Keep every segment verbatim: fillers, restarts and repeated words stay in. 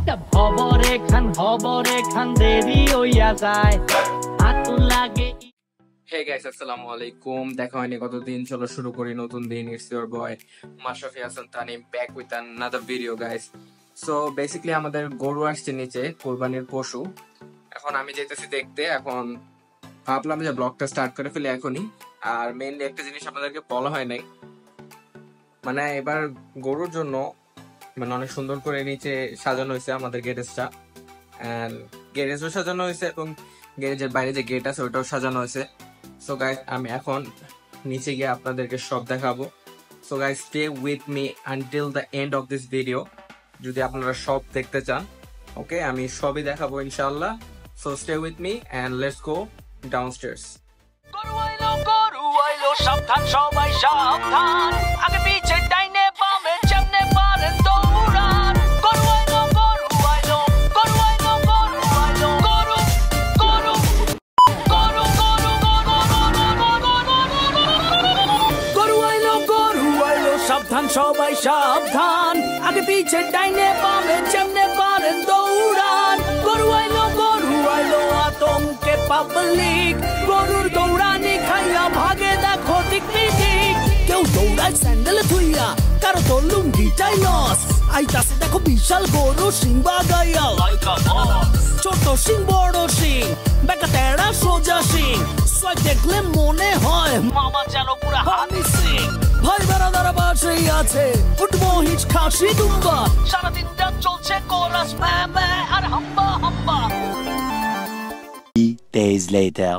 ভাইটা খবরে খান খবরে খান দেরি হইয়া যায় হাতু লাগে। হে গাইস, আসসালামু আলাইকুম। দেখা হয়নি কতদিন, চলো শুরু করি নতুন দিন। It's your boy Mashrafi Hasan Tanim, back with another video guys. So basically আমাদের গরু আসছে নিচে, কোরবানির পশু। এখন আমি যেতেছি দেখতে। এখন ভাবলাম যে ব্লগটা স্টার্ট করে ফেলি এখনই। আর মেইনলি একটা জিনিস আপনাদেরকে বলা হয় নাই, মানে এবার গরুর জন্য মানে অনেক সুন্দর করে নিচে সাজানো হয়েছে আমাদের গ্যারেজটা। এন্ড গ্যারেজও সাজানো হয়েছে এবং গ্যারেজের বাইরে যে গেট আছে ওটাও সাজানো হয়েছে। সো গাইস, আমি এখন নিচে গিয়ে আপনাদেরকে সব দেখাবো। So guys, stay with me until the end of this video যদি আপনারা সব দেখতে চান। ওকে, আমি সবই দেখাবো ইনশাআল্লাহ। So stay with me and let's go downstairs. গরু আইলো গরু আইলো সাবধান সবাই সাবধান, আগে পিছে ডাইনে বামে যেমনে পারেন দৌড়ান। গরু আইলো গরু আইলো গরু আইলো গরু আইলো গরু গরু গরু গরু গরু আইলো গরু আইলো সাবধান সবাই সাবধান, আগে পিছে ডাইনে বামে যেমনে পারেন দৌড়ান। গরু আইলো গরু আইলো আতঙ্কে পাবলিক, গরুর দৌড়ানি খাইয়া ভাগে দেখো দিক দিক। কেউ দৌড়ায় স্যান্ডেলে থুইয়া, কারো তোর লুঙ্গিটাই লস। আইতাছে দেখো বিশাল গরু সিং বাগাইয়া, ছোট সিং বড় সিং বেকা তেড়া সোজা সিং। সোয়াইপ দেখলে মনে হয় মামা যেন পুরা হানি সিং। ভাই বেড়াদারা বাসেই আছে, উঠবো হিচ খাসি দুম্বা। সারাদিনটা চলছে কোরাস ম্যা ম্যা আর হাম্বা হাম্বা। Days later.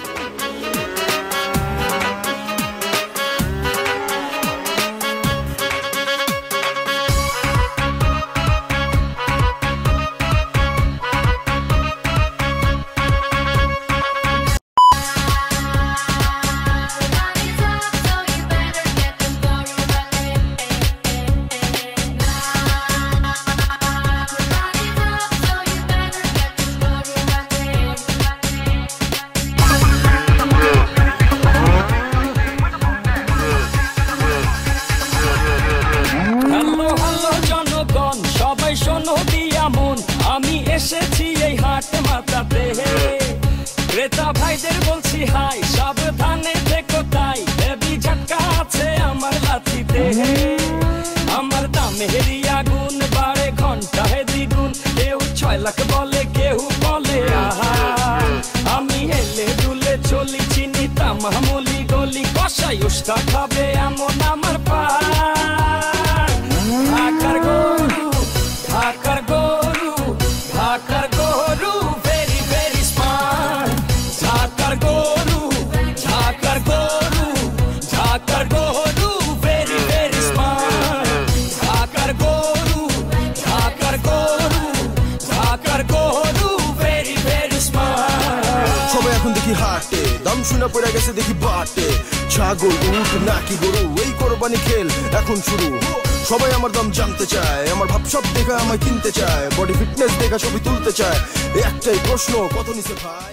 আমি এসেছি এই হাট মাতাতে, ক্রেতা ভাইদের বলছি হাই, সাবধানে থেকো তাই। হেভি ঝটকা আছে আমার লাঠিতে, আমার দামেরই আগুন বাড়ে ঘন্টায় দ্বিগুণ। কেউ ছয় লাখ বলে, কেউ বলে আহা। আমি হেলে দুলে চলি, চিনি তামামুলি গলি, কষাই উস্কা খাবে এমন আমার পা। ঢাকার গরু ঢাকার গরু ঢাকার গরু ভেরি ভেরি স্মার্ট। ঢাকার গরু ঢাকার গরু ঢাকার গরু ভেরি ভেরি স্মার্ট। ঢাকার গরু ঢাকার গরু ঢাকার গরু ভেরি ভেরি স্মার্ট। সবাই এখন দেখি হাটে, দাম শুনে পড়ে গেছে দেখি বাটে। ছাগল উঠ নাকি গরু, এই কোরবানি খেল এখন শুরু। সবাই আমার দাম জানতে চায়, আমার ভাব সব দেখা আমায় কিনতে চায়। বডি ফিটনেস দেখা ছবি তুলতে চায়, একটাই প্রশ্ন কত নিছে ভাই?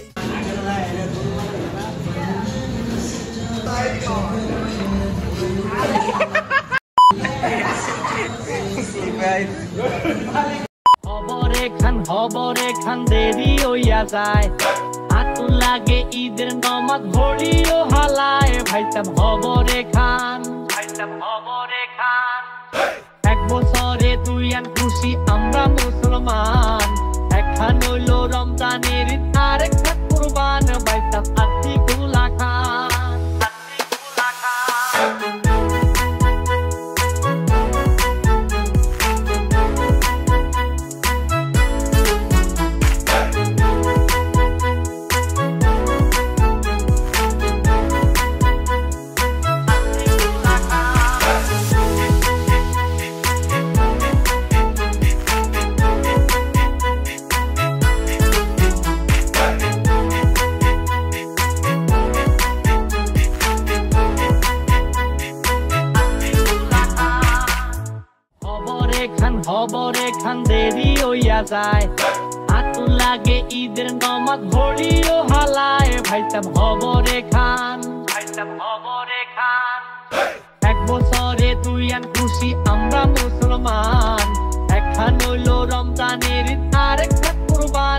খবরে খান খবরে খান দেরি হইয়া যায় হাতু লাগে ঈদের নামাজ ঘড়িও হালায়। ভাইটা খবরে খান ভাইটা খবরে খান, এক বছরে দুই আন খুশি আমরা মুসলমান। একখান হইল রমজানের আর একটা কুরবান, ভাইটা আত্মি গুলা খান আত্মি গুলা খান। খবরে খান দেরি হইয়া যায় হাতু লাগে ঈদের নামাজ ঘড়িও হালায়। ভাইটা খবরে খান ভাইটা খবরে খান, এক বছরে দুই আন খুশি আমরা মুসলমান। এক একটা নইলো রমজানের ঈদ, আরেকটা কুরবানি।